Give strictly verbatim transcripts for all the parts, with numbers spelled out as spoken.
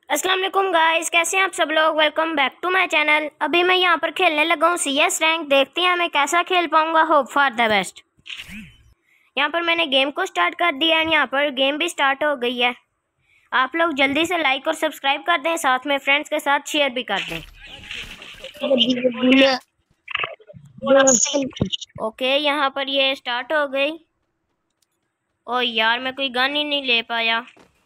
अस्सलाम वालेकुम गाइस, कैसे हैं आप सब लोग। Welcome back to my channel. अभी मैं यहाँ पर खेलने लगा हूँ सी एस रैंक। देखते हैं मैं कैसा खेल पाऊँगा। Hope for the best. यहाँ पर मैंने गेम को स्टार्ट कर दिया है। यहाँ पर गेम भी स्टार्ट हो गई है। आप लोग जल्दी से लाइक और सब्सक्राइब कर दें, साथ में फ्रेंड्स के साथ शेयर भी कर दें। ओके, यहाँ पर ये स्टार्ट हो गई। ओ यार, मैं कोई गन ही नहीं ले पाया,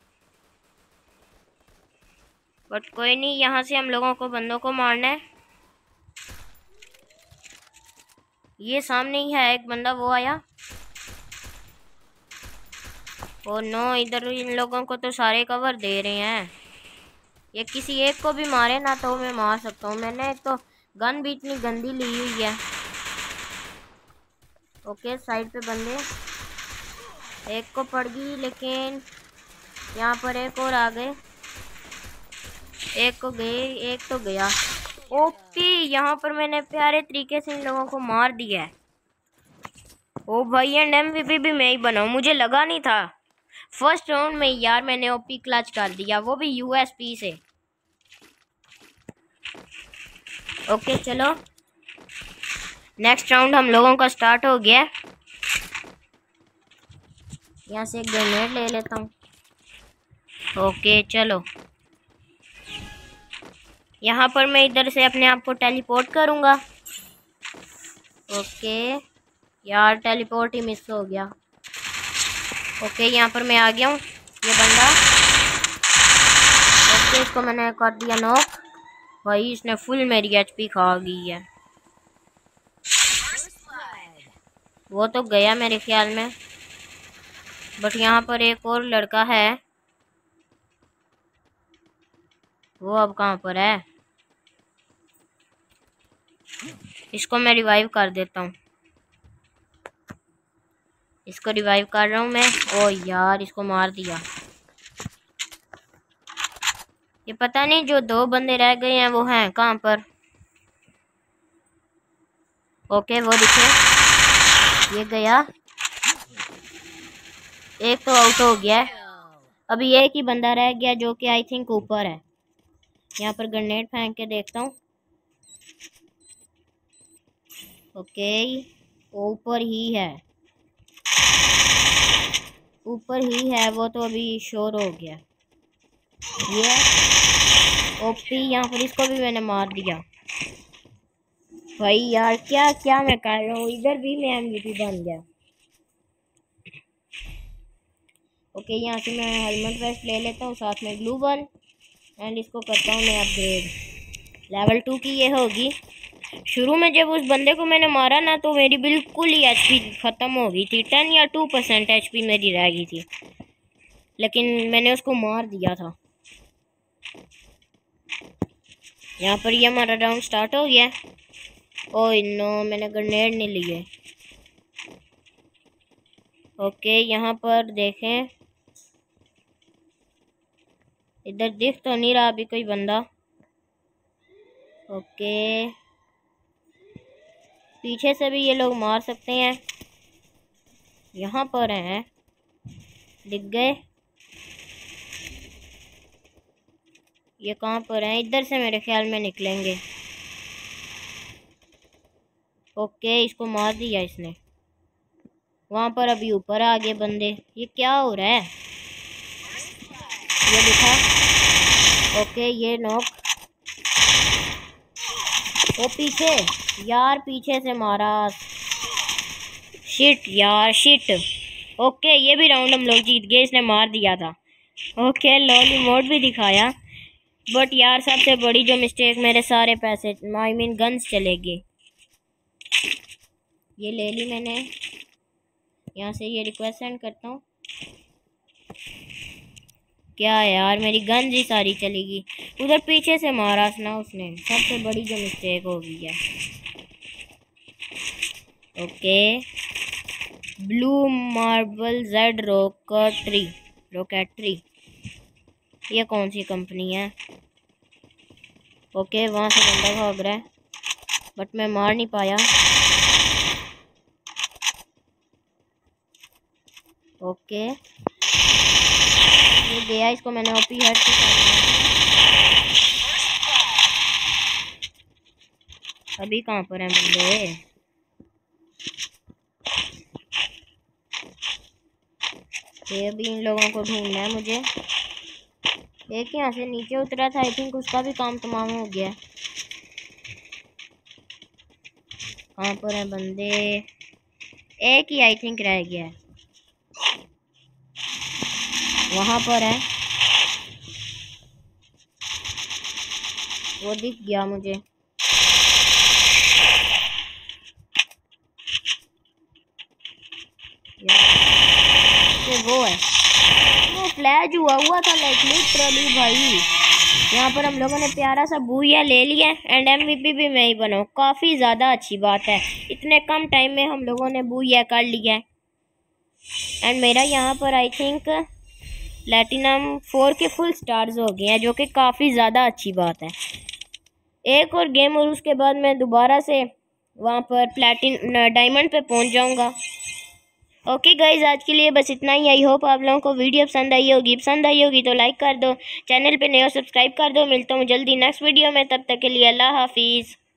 बट कोई नहीं। यहाँ से हम लोगों को बंदों को मारना है। ये सामने ही है एक बंदा, वो आया। ओ नो, इधर इन लोगों को तो सारे कवर दे रहे हैं। ये किसी एक को भी मारे ना तो मैं मार सकता हूँ। मैंने एक तो गन भी इतनी गंदी ली हुई है। ओके, साइड पे बंदे, एक को पड़ गई, लेकिन यहाँ पर एक और आ गए। एक को गए, एक तो गया। ओपी, यहाँ पर मैंने प्यारे तरीके से इन लोगों को मार दिया है। ओ भाई, एंड एमवीपी भी मैं ही बनाऊँ, मुझे लगा नहीं था फर्स्ट राउंड में यार। मैंने ओपी क्लच कर दिया, वो भी यूएसपी से। ओके चलो, नेक्स्ट राउंड हम लोगों का स्टार्ट हो गया। यहाँ से एक ग्रेनेड ले लेता हूँ। ओके चलो, यहाँ पर मैं इधर से अपने आप को टेलीपोर्ट करूँगा। ओके यार, टेलीपोर्ट ही मिस हो गया। ओके, यहाँ पर मैं आ गया हूँ। ये बंदा, ओके इसको मैंने कर दिया नॉक। भाई इसने फुल मेरी एचपी खा गई है। वो तो गया मेरे ख्याल में, बट यहाँ पर एक और लड़का है। वो अब कहाँ पर है? इसको मैं रिवाइव कर देता हूँ। इसको रिवाइव कर रहा हूँ मैं। ओ यार, इसको मार दिया। ये पता नहीं जो दो बंदे रह गए हैं वो हैं कहाँ पर। ओके वो दिखे, ये गया। एक तो आउट हो गया है। अभी एक ही बंदा रह गया जो कि आई थिंक ऊपर है। यहाँ पर ग्रेनेड फेंक के देखता हूँ। ओके, ऊपर ही है, ऊपर ही है वो तो। अभी शोर हो गया। ये ओपी, यहाँ पर इसको भी मैंने मार दिया। भाई यार, क्या क्या मैं कर रहा हूँ। इधर भी मैं एमवीपी बन गया। ओके, यहाँ से मैं हेलमेट वेस्ट ले लेता हूँ, साथ में ग्लू बल, एंड इसको करता हूँ मैं अपग्रेड। लेवल टू की ये होगी। शुरू में जब उस बंदे को मैंने मारा ना तो मेरी बिल्कुल ही एचपी ख़त्म हो गई थी। टेन या टू परसेंट एच पी मेरी रह गई थी, लेकिन मैंने उसको मार दिया था। यहाँ पर ये हमारा राउंड स्टार्ट हो गया। ओह नो, मैंने ग्रेनेड नहीं लिए। ओके, यहाँ पर देखें, इधर दिख तो नहीं रहा अभी कोई बंदा। ओके, पीछे से भी ये लोग मार सकते हैं। यहाँ पर हैं, दिख गए। ये कहाँ पर हैं? इधर से मेरे ख्याल में निकलेंगे। ओके, इसको मार दिया इसने। वहाँ पर अभी ऊपर आ गए बंदे। ये क्या हो रहा है? ये दिखा। ओके, ये नॉक। वो पीछे, यार पीछे से मारा। शिट यार, शिट। ओके, ये भी राउंड हम लोग जीत गए, इसने मार दिया था। ओके, लॉली मोड भी दिखाया, बट यार सबसे बड़ी जो मिस्टेक, मेरे सारे पैसे, आई मीन गन्स चले गए। ये ले ली मैंने। यहाँ से ये रिक्वेस्ट सेंड करता हूँ। क्या यार, मेरी गन्स ही सारी चली गई। उधर पीछे से मारा ना उसने, सबसे बड़ी जो मिस्टेक हो गई है। Okay, blue marble jade rocketry, rocketry ये कौन सी कंपनी है? ओके, वहाँ से बंदा भाग रहा है, बट मैं मार नहीं पाया। ओके, ये गया, इसको मैंने ओपी हेड से। अभी कहाँ पर हैं बंदे? ये अभी इन लोगों को ढूंढना है मुझे। एक यहाँ से नीचे उतरा था, आई थिंक उसका भी काम तमाम हो गया। कहाँ पर हैं बंदे? एक ही आई थिंक रह गया है, वहाँ पर है, वो दिख गया मुझे। ये वो है, वो फ्लैश हुआ हुआ था लाइक लिटरली भाई। यहाँ पर हम लोगों ने प्यारा सा बूया ले लिया एंड एमवीपी भी मैं ही बना। काफ़ी ज़्यादा अच्छी बात है, इतने कम टाइम में हम लोगों ने बूया कर लिया है। एंड मेरा यहाँ पर आई थिंक प्लैटिनम फोर के फुल स्टार्स हो गए हैं, जो कि काफ़ी ज़्यादा अच्छी बात है। एक और गेम और उसके बाद मैं दोबारा से वहाँ पर प्लैटिन डायमंड पे पहुँच जाऊँगा। ओके गाइज, आज के लिए बस इतना ही। आई होप आप लोगों को वीडियो पसंद आई होगी। पसंद आई होगी तो लाइक कर दो, चैनल पे नए हो सब्सक्राइब कर दो। मिलता हूँ जल्दी नेक्स्ट वीडियो में, तब तक के लिए अल्लाह हाफिज़।